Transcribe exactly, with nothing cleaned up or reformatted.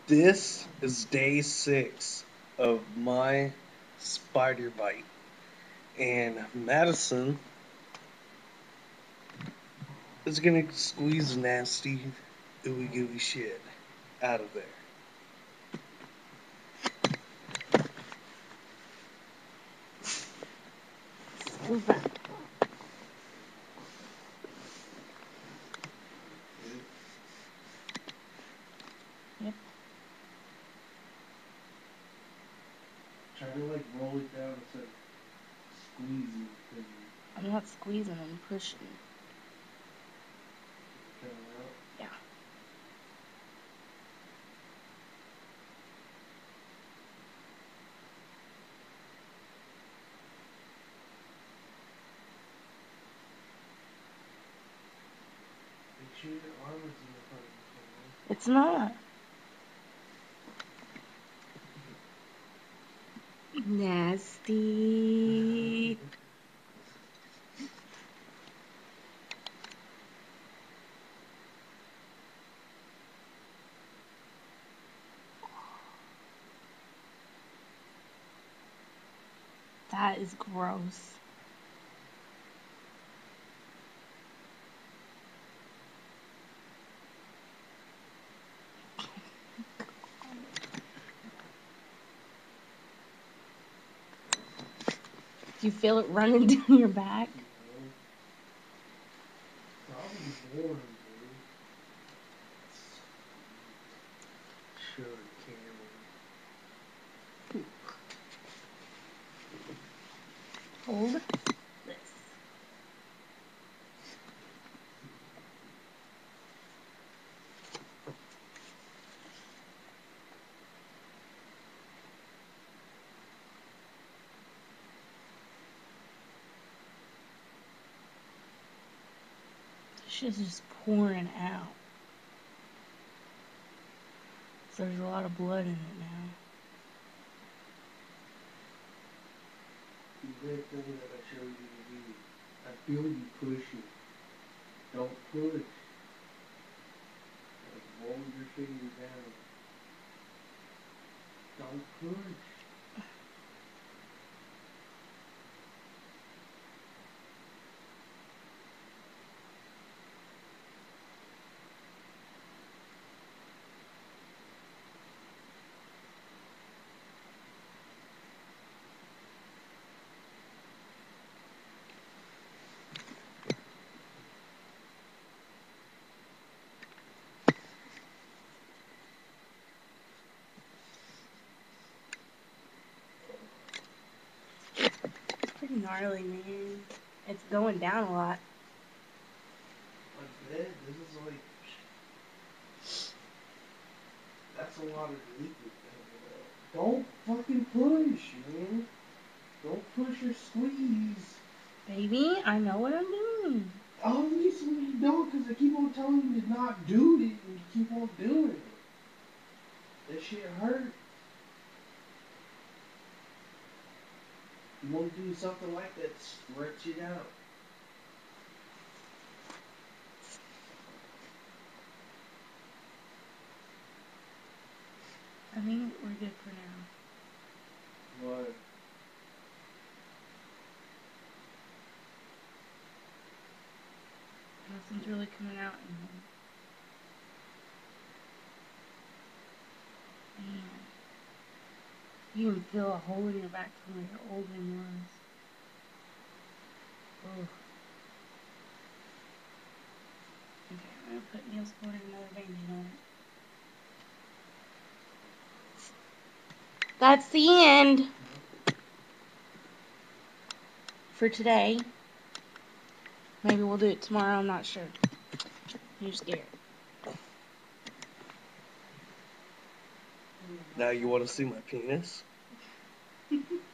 This is day six of my spider bite. And Madison is gonna squeeze nasty ooey gooey shit out of there. Scoop it. Yep. Try to like roll it down instead of squeezing things. I'm not squeezing, I'm pushing. Coming out. Yeah. Make sure your arm is in the front of the camera. It's not. Nasty. That is gross. Do you feel it running down your back? No. Probably born, dude. Show the camera. Hold this. Shit's just pouring out. So there's a lot of blood in it now. The red thing that I showed you to do. I feel you pushing. Don't push. Like roll your finger down. Don't push. It's pretty gnarly, man. It's going down a lot. I bet this is like. That's a lot of liquid coming out. Don't fucking push, man. Don't push or squeeze. Baby, I know what I'm doing. Obviously you don't, because I keep on telling you to not do it, and you keep on doing it. That shit hurt. You want to do something like that, stretch it out. I think we're good for now. What? Nothing's really coming out anymore. Man. You can feel a hole in your back from where your old one was. Ugh. Okay, I'm gonna put Neosporin and another bandage on it. That's the end for today. Maybe we'll do it tomorrow, I'm not sure. You're scared. Now you want to see my penis?